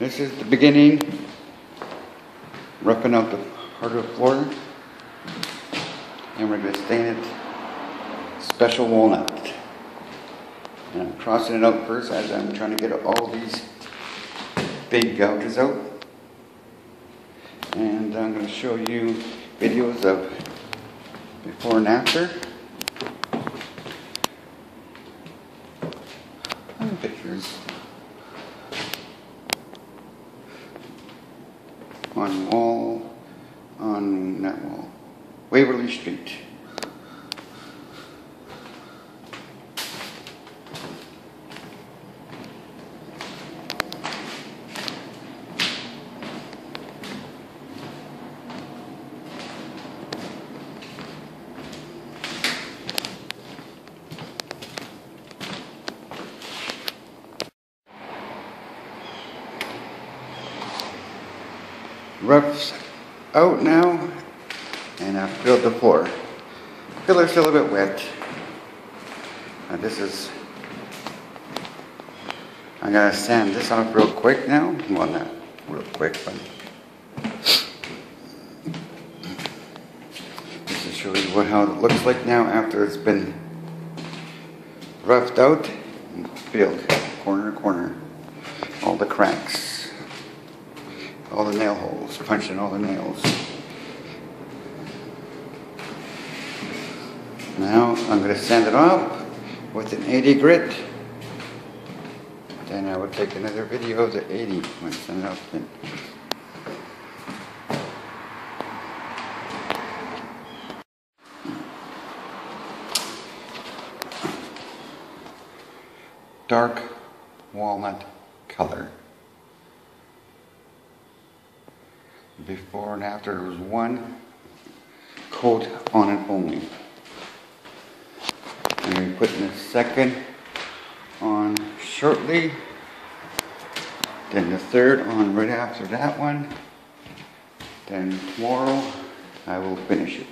this is the beginning, roughing out the hardwood floor, and we're going to stain it special walnut. And I'm crossing it out first as I'm trying to get all these big gouges out. And I'm going to show you videos of before and after. And pictures on that wall, Waverly Street. Roughs out now, and I've filled the floor. Pillar's still a bit wet. I'm gonna sand this off real quick now. Well, not real quick, but just to show you how it looks like now after it's been roughed out and filled corner to corner. All the cracks, all the nail holes, punching all the nails. Now I'm going to sand it off with an 80 grit. Then I will take another video of the 80 when I sand it off. Dark walnut color. Before and after, there was one coat on it only. I'm going to be putting the second on shortly, then the third on right after that one, then tomorrow I will finish it.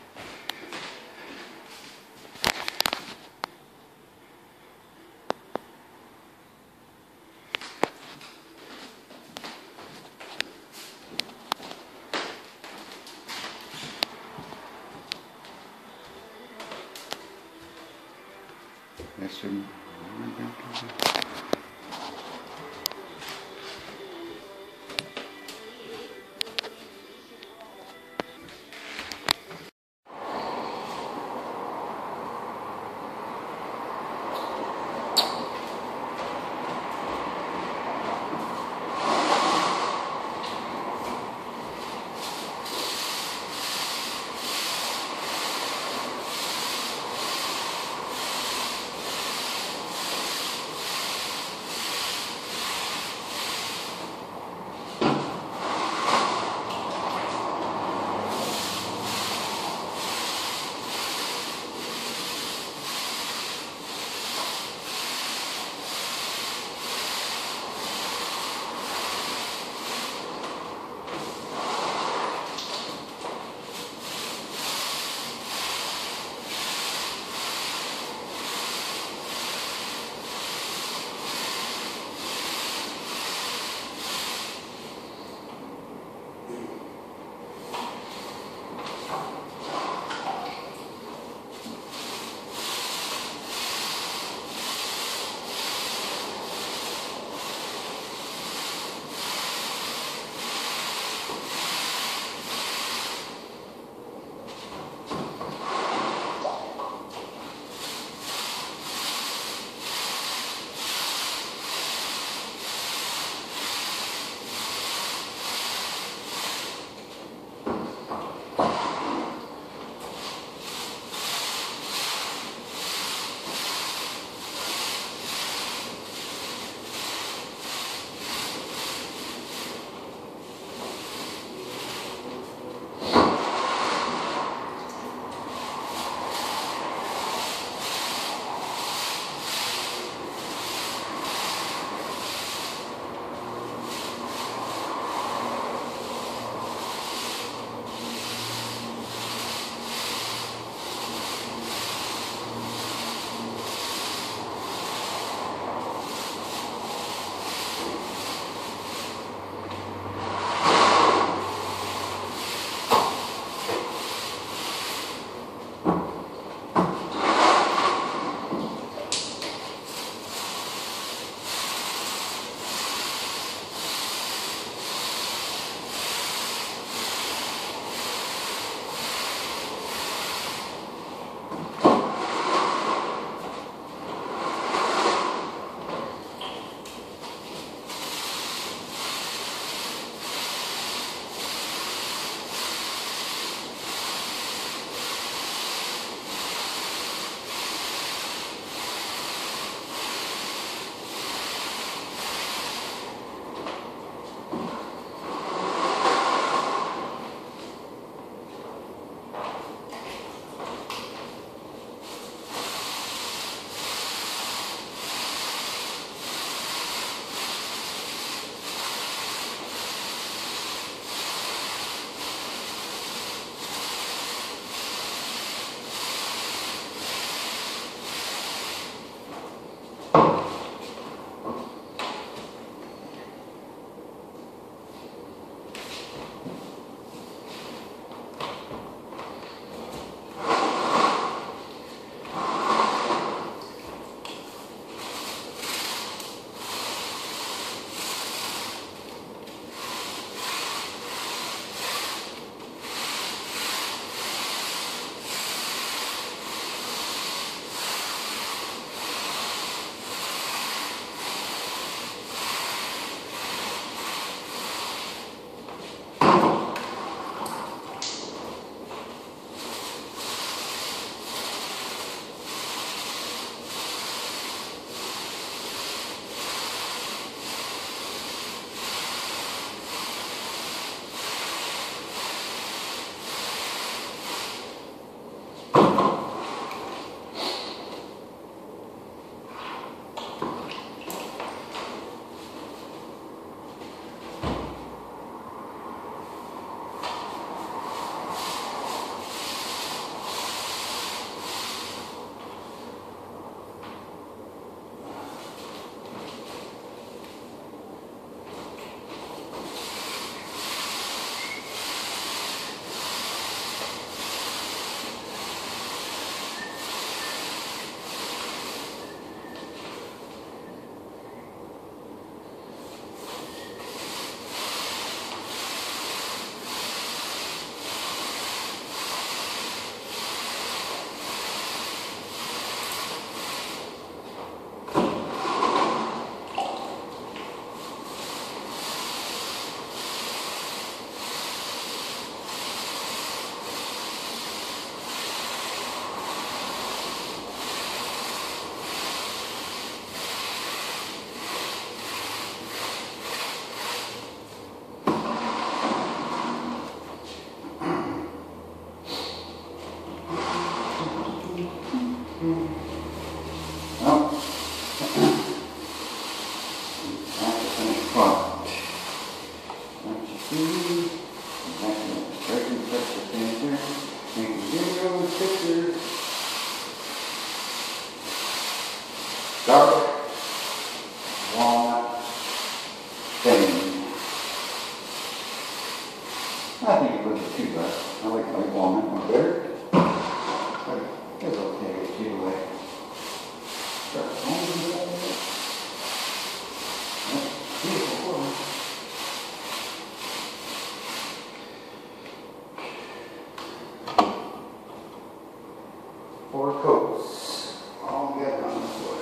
Yes, sir. dark walnut stain. I think it looks too dark. I like walnut one better. But it's okay either way. Four coats all together on the floor.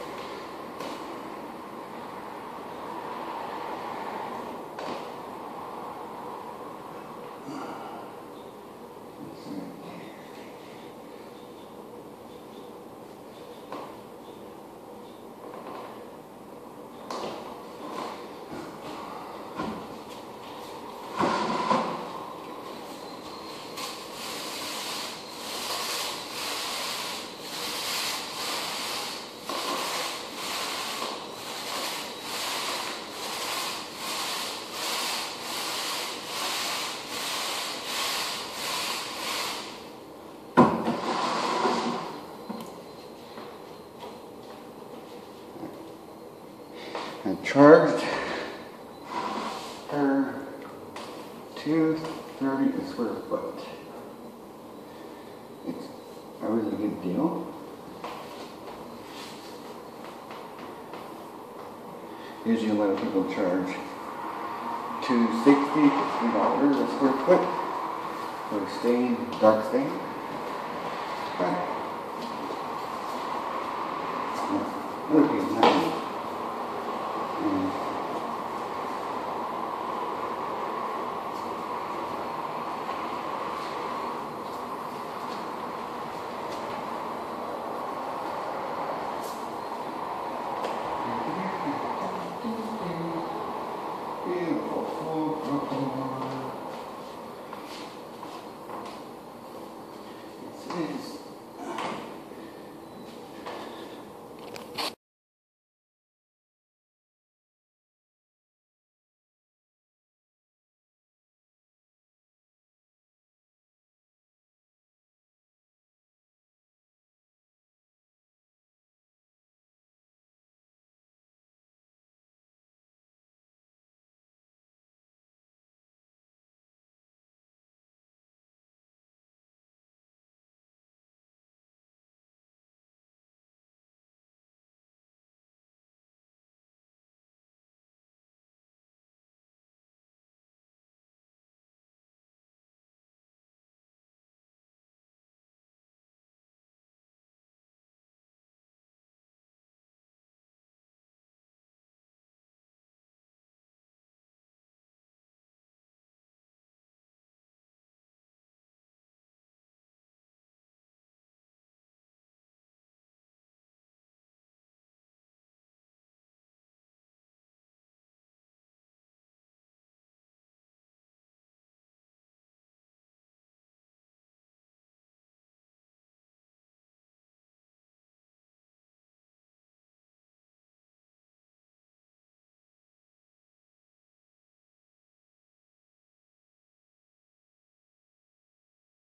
I charged her $230 a square foot. It's a really good deal. Usually a lot of people charge $260 to $3 a square foot for stain, dark stain.